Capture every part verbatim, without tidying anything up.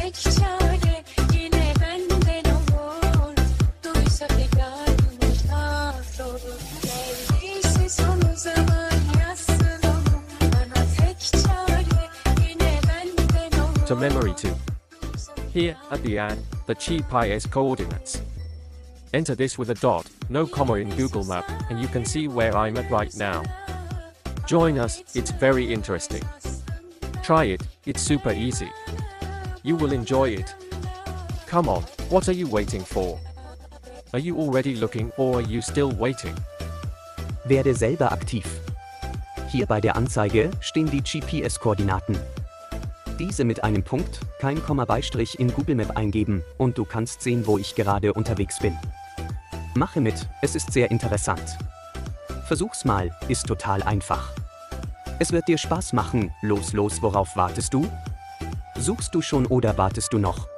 tek çare yine benden olur. Duysa figanımı kahrolur. Geldiyse sonu zaman yazsın onu. Bana tek çare yine benden olur. To memory two. Here, at the end, the G P S coordinates. Enter this with a dot, no comma in Google Map, and you can see where I'm at right now. Join us, it's very interesting. Try it, it's super easy. You will enjoy it. Come on, what are you waiting for? Are you already looking or are you still waiting? Werde selber aktiv. Hier bei der Anzeige stehen die G P S-Koordinaten. Diese mit einem Punkt, kein Komma Beistrich in Google Map eingeben und du kannst sehen, wo ich gerade unterwegs bin. Mache mit, es ist sehr interessant. Versuch's mal, ist total einfach. Es wird dir Spaß machen, los los, worauf wartest du? Suchst du schon oder wartest du noch?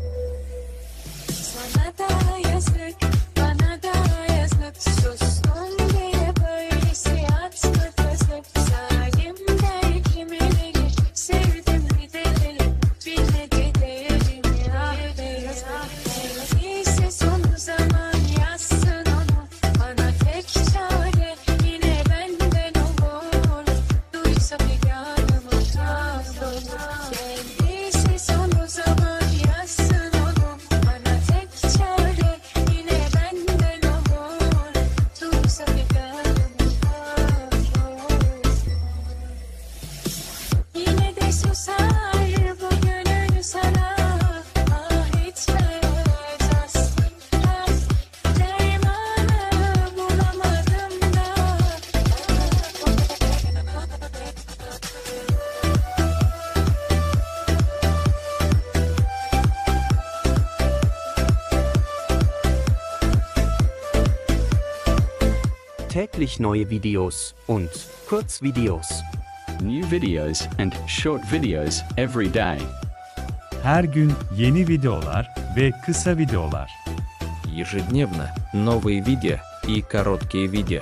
Sana da yazık, bana da yazık. Sustum diye böylesi atmadık. Zalim der kimi bilir, sevdim gidelim. Bilmedi değerimi affet. Geldiyse sonu zaman yazsın onu. Bana tek çare yine benden olur. Duysa figanımı kahrolur. Geldiyse sonu zaman yazsın onu. Bana tek çare yine benden olur. Duysa figanımı kahrolur. Yine de susar bugünün sana. Ah etmez aslında. Dermanı bulamadım da. Täglich neue Videos und Kurzvideos. New videos and short videos every day. Her gün yeni videolar ve kısa videolar. Ежедневно новые видео и короткие видео.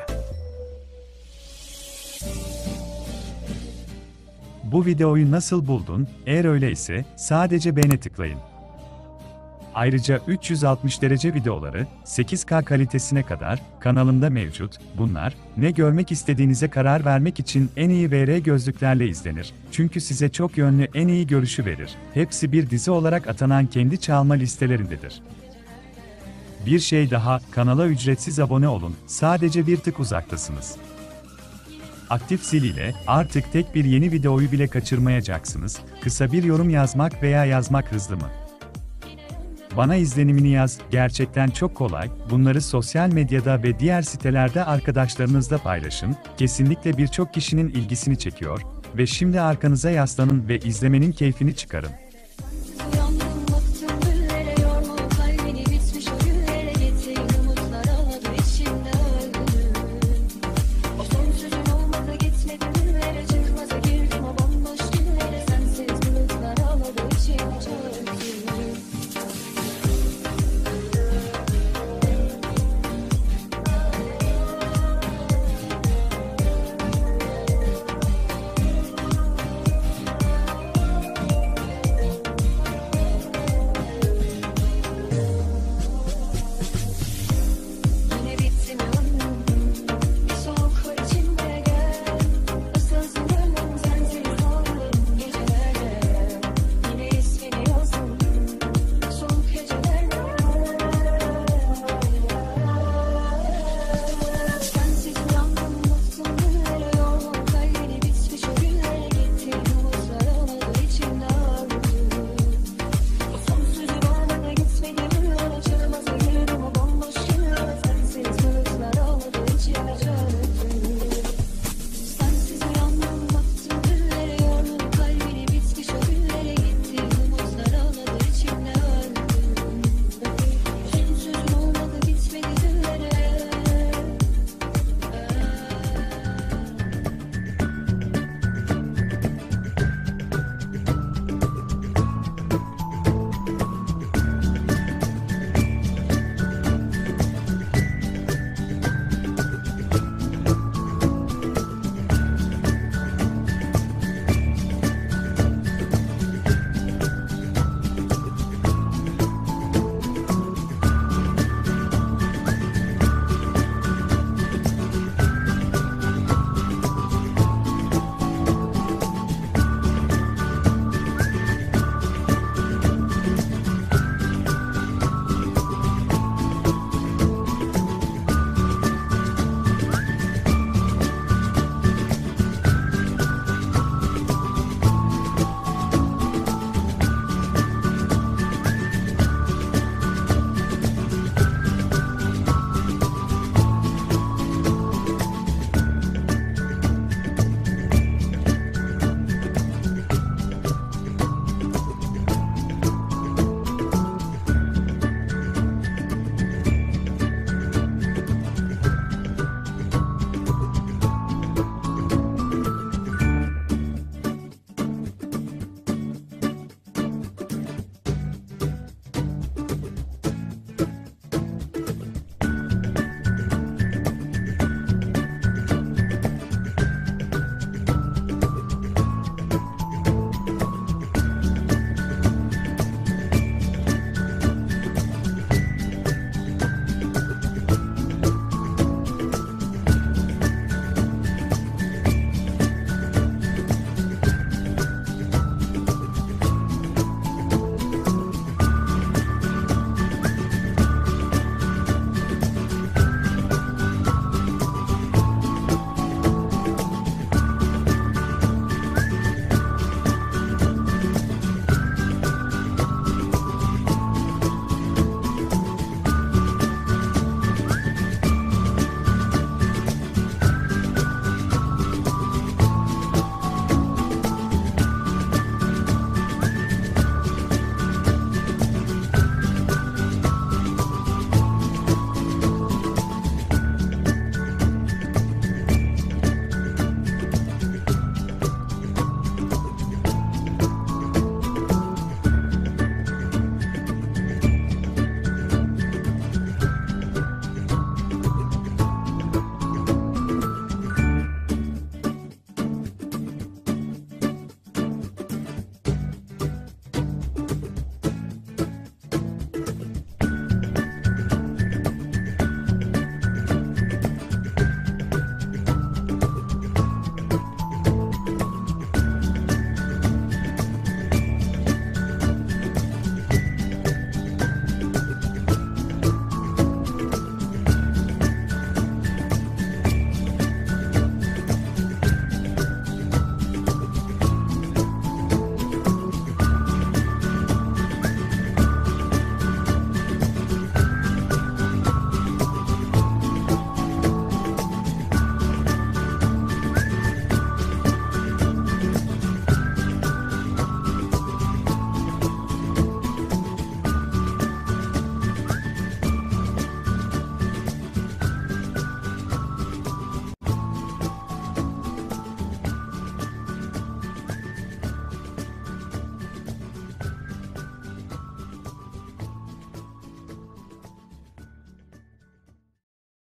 Bu videoyu nasıl buldun? Eğer öyleyse sadece beğene tıklayın. Ayrıca üç yüz altmış derece videoları sekiz K kalitesine kadar kanalımda mevcut. Bunlar ne görmek istediğinize karar vermek için en iyi V R gözlüklerle izlenir. Çünkü size çok yönlü en iyi görüşü verir. Hepsi bir dizi olarak atanan kendi çalma listelerindedir. Bir şey daha, kanala ücretsiz abone olun. Sadece bir tık uzaktasınız. Aktif zil ile artık tek bir yeni videoyu bile kaçırmayacaksınız. Kısa bir yorum yazmak veya yazmak hızlı mı? Bana izlenimini yaz, gerçekten çok kolay. Bunları sosyal medyada ve diğer sitelerde arkadaşlarınızla paylaşın. Kesinlikle birçok kişinin ilgisini çekiyor ve şimdi arkanıza yaslanın ve izlemenin keyfini çıkarın.